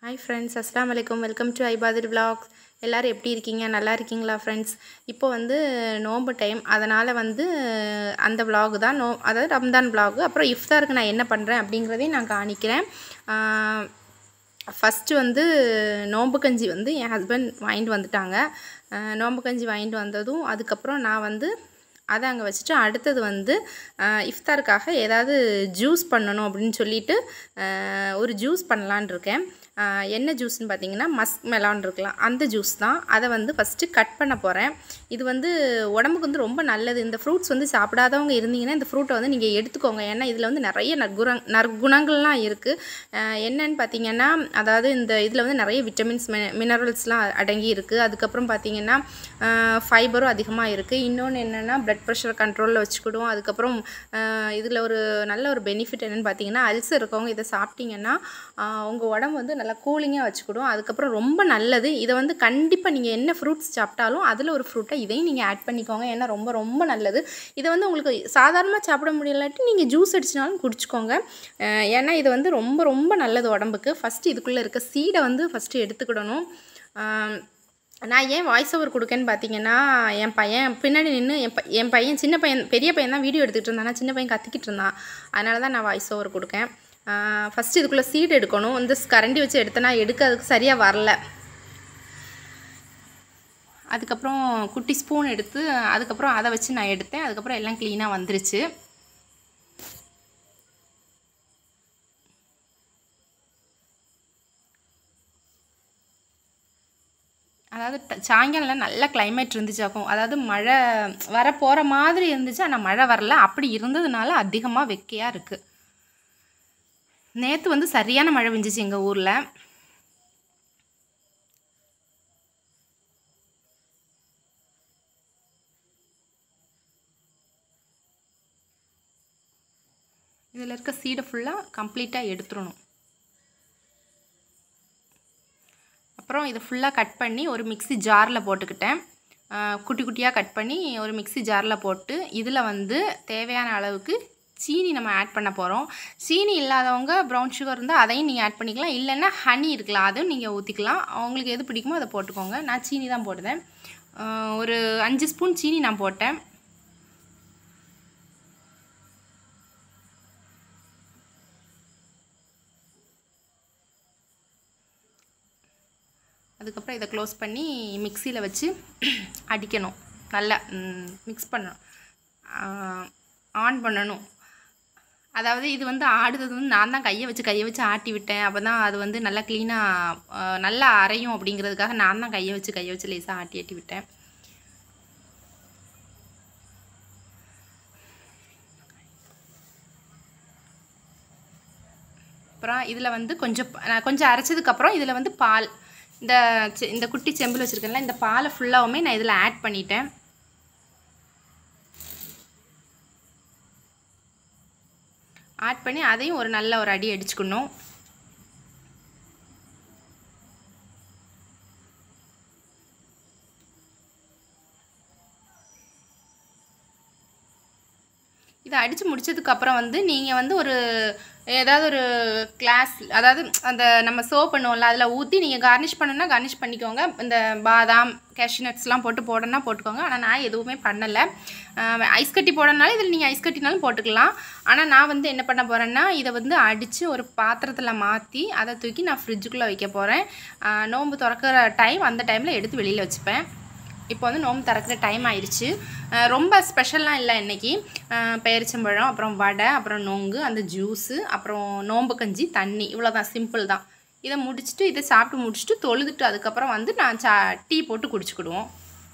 Hi friends, Assalamu alaikum. Welcome to ibadir vlogs. எல்லாரும் எப்படி இருக்கீங்க? நல்லா இருக்கீங்களா friends? இப்போ வந்து நோன்பு டைம். அதனால வந்து அந்த vlog தான் அதாவது ரம்தான் vlog. அப்புறம் இஃப்தாருக்கு நான் என்ன பண்றேன் அப்படிங்கறதையும் நான் காணிக்கிறேன். ஃபர்ஸ்ட் வந்து நோன்பு கஞ்சி வந்து என் ஹஸ்பண்ட் வாங்கிட்டு வந்துட்டாங்க. நோன்பு கஞ்சி வாங்கிட்டு வந்ததும் அதுக்கு அப்புறம் நான் வந்து அதை அங்கே வச்சுட்டு அடுத்தது வந்து இஃப்தாருக்காக ஏதாவது ஜூஸ் பண்ணணும் அப்படின்னு சொல்லிட்டு ஒரு ஜூஸ் பண்ணலான் இருக்கேன். என்ன ஜூஸ்னு பார்த்தீங்கன்னா மஸ்க் மெலான் இருக்கலாம், அந்த ஜூஸ் தான். அதை வந்து ஃபஸ்ட்டு கட் பண்ண போகிறேன். இது வந்து உடம்புக்கு வந்து ரொம்ப நல்லது. இந்த ஃப்ரூட்ஸ் வந்து சாப்பிடாதவங்க இருந்தீங்கன்னா இந்த ஃப்ரூட்டை வந்து நீங்கள் எடுத்துக்கோங்க. ஏன்னா இதில் வந்து நிறைய நற்குணங்கள்லாம் இருக்குது. என்னன்னு பார்த்தீங்கன்னா, அதாவது இந்த இதில் வந்து நிறைய விட்டமின்ஸ் மினரல்ஸ்லாம் அடங்கி இருக்குது. அதுக்கப்புறம் பார்த்தீங்கன்னா ஃபைபரும் அதிகமாக இருக்குது. இன்னொன்று என்னென்னா பிளட் ப்ரெஷர் கண்ட்ரோலில் வச்சுக்கிடும். அதுக்கப்புறம் இதில் ஒரு நல்ல ஒரு பெனிஃபிட் என்னென்னு பார்த்தீங்கன்னா, அல்சர் இருக்கவங்க இதை சாப்பிட்டீங்கன்னா உங்கள் உடம்பு வந்து நல்லா கூலிங்காக வச்சுக்கிடும். அதுக்கப்புறம் ரொம்ப நல்லது. இதை வந்து கண்டிப்பாக நீங்கள் என்ன ஃப்ரூட்ஸ் சாப்பிட்டாலும் அதில் ஒரு ஃப்ரூட்டை இதையும் நீங்கள் ஆட் பண்ணிக்கோங்க. ஏன்னா ரொம்ப ரொம்ப நல்லது. இதை வந்து உங்களுக்கு சாதாரணமாக சாப்பிட முடியலாட்டி நீங்கள் ஜூஸ் அடிச்சினாலும் குடிச்சிக்கோங்க. ஏன்னா இது வந்து ரொம்ப ரொம்ப நல்லது உடம்புக்கு. ஃபஸ்ட்டு இதுக்குள்ளே இருக்க சீடை வந்து ஃபஸ்ட்டு எடுத்துக்கிடணும். நான் ஏன் வாய்ஸ் ஓவர் கொடுக்கேன்னு பார்த்தீங்கன்னா, என் பையன் பின்னாடி நின்று என் பையன் சின்ன பையன் பெரிய பையன் தான் வீடியோ எடுத்துகிட்டு இருந்தான். சின்ன பையன் கத்திக்கிட்டு இருந்தான். அதனால தான் நான் வாய்ஸ் ஓவர் கொடுக்கேன். ஃபஸ்ட்டு இதுக்குள்ளே சீடு எடுக்கணும். இந்த கரண்டி வச்சு எடுத்தனா அதுக்கு சரியாக வரல. அதுக்கப்புறம் குட்டி ஸ்பூன் எடுத்து அதுக்கப்புறம் அதை வச்சு நான் எடுத்தேன். அதுக்கப்புறம் எல்லாம் க்ளீனாக வந்துருச்சு. அதாவது சாயங்காலம் நல்ல கிளைமேட் இருந்துச்சாக்கும். அதாவது மழை வர போகிற மாதிரி இருந்துச்சு, ஆனால் மழை வரல. அப்படி இருந்ததுனால அதிகமாக வெக்கையாக இருக்குது. நேற்று வந்து சரியான மழை பெஞ்சிச்சு எங்கள் ஊரில். இதில் இருக்க சீடை ஃபுல்லாக கம்ப்ளீட்டாக எடுத்துடணும். அப்புறம் இதை ஃபுல்லாக கட் பண்ணி ஒரு மிக்ஸி ஜாரில் போட்டுக்கிட்டேன். குட்டி குட்டியாக கட் பண்ணி ஒரு மிக்ஸி ஜாரில் போட்டு இதில் வந்து தேவையான அளவுக்கு சீனி நம்ம ஆட் பண்ண போகிறோம். சீனி இல்லாதவங்க ப்ரௌன் சுகர் இருந்தால் அதையும் நீங்கள் ஆட் பண்ணிக்கலாம். இல்லைன்னா ஹனி இருக்கலாம், அதுவும் நீங்கள் ஊற்றிக்கலாம். அவங்களுக்கு எது பிடிக்குமோ அதை போட்டுக்கோங்க. நான் சீனி தான் போடுவேன். ஒரு 5 ஸ்பூன் சீனி நான் போட்டேன். அதுக்கப்புறம் இதை க்ளோஸ் பண்ணி மிக்சியில் வச்சு அடிக்கணும். நல்லா மிக்ஸ் பண்ணணும், ஆன் பண்ணணும். அதாவது இது வந்து ஆடுறது வந்து நான் தான் கையை வச்சு ஆட்டி விட்டேன். அப்போ தான் அது வந்து நல்லா க்ளீனாக நல்லா அரையும் அப்படிங்கிறதுக்காக நான் தான் கையை வச்சு லேசாக ஆட்டி விட்டேன். அப்புறம் இதில் வந்து கொஞ்சம் அரைச்சதுக்கப்புறம் இதில் வந்து பால், இந்த குட்டி செம்பில் வச்சுருக்கேன்ல, இந்த பாலை ஃபுல்லாகவுமே நான் இதில் ஆட் பண்ணிட்டேன். ஆட் பண்ணி அதையும் ஒரு நல்ல ஒரு அடி அடிச்சுக்கணும். இதை அடித்து முடிச்சதுக்கப்புறம் வந்து நீங்கள் வந்து ஏதாவது ஒரு கிளாஸ், அதாவது அந்த நம்ம சர்வ் பண்ணுவோம்ல, அதில் ஊற்றி நீங்கள் கார்னிஷ் பண்ணணுன்னா கார்னிஷ் பண்ணிக்கோங்க. இந்த பாதாம் கேஷ்யூநட்ஸ்லாம் போடணுன்னா போட்டுக்கோங்க. ஆனால் நான் எதுவுமே பண்ணலை. ஐஸ் கட்டி போடனாலும் இதில் நீங்கள் ஐஸ் கட்டினாலும் போட்டுக்கலாம். ஆனால் நான் வந்து என்ன பண்ண போகிறேன்னா, இதை வந்து அடித்து ஒரு பாத்திரத்தில் மாற்றி அதை தூக்கி நான் ஃப்ரிட்ஜுக்குள்ளே வைக்க போகிறேன். நோன்பு திறக்கிற டைம் அந்த டைமில் எடுத்து வெளியில் வச்சுப்பேன். இப்போ வந்து நோம்பு திறக்கிற டைம் ஆயிடுச்சு. ரொம்ப ஸ்பெஷல்லாம் இல்லை இன்றைக்கி. பேரிச்சம்பழம், அப்புறம் வடை, அப்புறம் நொங்கு, அந்த ஜூஸு, அப்புறம் நோம்பு கஞ்சி, தண்ணி, இவ்வளோதான், சிம்பிள் தான். இதை முடிச்சுட்டு இதை சாப்பிட்டு முடிச்சுட்டு தொழுதுட்டு அதுக்கப்புறம் வந்து நான் டீ போட்டு குடிச்சுக்கிடுவோம்.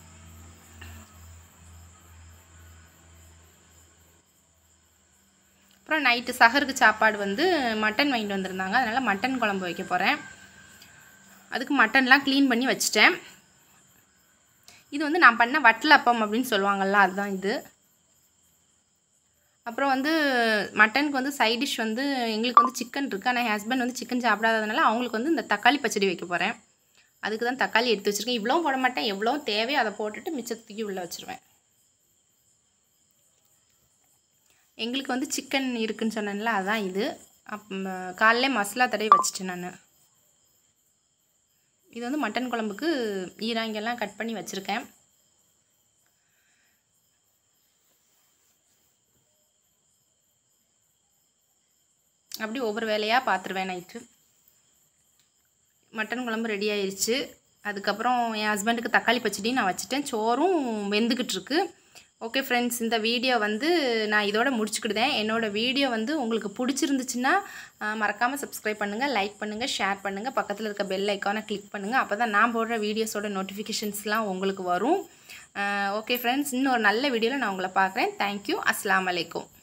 அப்புறம் நைட்டு சஹருக்கு சாப்பாடு வந்து மட்டன் வாங்கிட்டு வந்திருந்தாங்க. அதனால் மட்டன் குழம்பு வைக்க போகிறேன். அதுக்கு மட்டன்லாம் க்ளீன் பண்ணி வச்சுட்டேன். இது வந்து நான் பண்ண வட்டலப்பம் அப்படின்னு சொல்லுவாங்கள்ல, அதுதான் இது. அப்புறம் வந்து மட்டனுக்கு வந்து சைட் டிஷ் வந்து எங்களுக்கு வந்து சிக்கன் இருக்குது. ஆனால் என் ஹஸ்பண்ட் வந்து சிக்கன் சாப்பிடாததுனால அவங்களுக்கு வந்து இந்த தக்காளி பச்சடி வைக்க போகிறேன். அதுக்கு தான் தக்காளி எடுத்து வச்சுருக்கேன். இவ்வளோ போட மாட்டேன், எவ்வளோ தேவையோ அதை போட்டுட்டு மிச்சத்துக்கு உள்ளே வச்சுருவேன். எங்களுக்கு வந்து சிக்கன் இருக்குதுன்னு சொன்னேன்ல, அதுதான் இது. காலையிலே மசாலா தடவி வச்சுட்டேன் நான். இது வந்து மட்டன் குழம்புக்கு ஈராங்கெல்லாம் கட் பண்ணி வச்சுருக்கேன். அப்படி ஒவ்வொரு வேலையாக பார்த்துருவேன். நைட்டு மட்டன் குழம்பு ரெடி ஆயிடுச்சு. அதுக்கப்புறம் என் ஹஸ்பண்டுக்கு தக்காளி பச்சடி நான் வச்சுட்டேன். சோறும் வெந்துக்கிட்டுருக்கு. ஓகே ஃப்ரெண்ட்ஸ், இந்த வீடியோ வந்து நான் இதோட முடிச்சுக்கிடுதேன். என்னோடய வீடியோ வந்து உங்களுக்கு பிடிச்சிருந்துச்சுன்னா மறக்காமல் சப்ஸ்கிரைப் பண்ணுங்கள், லைக் பண்ணுங்கள், ஷேர் பண்ணுங்கள், பக்கத்தில் இருக்க பெல் ஐக்கானை கிளிக் பண்ணுங்கள். அப்போ தான் நான் போடுற வீடியோஸோட நோட்டிஃபிகேஷன்ஸ்லாம் உங்களுக்கு வரும். ஓகே ஃப்ரெண்ட்ஸ், இன்னொரு நல்ல வீடியோவில் நான் உங்களை பார்க்குறேன். தேங்க்யூ. அஸ்ஸலாமு அலைக்கும்.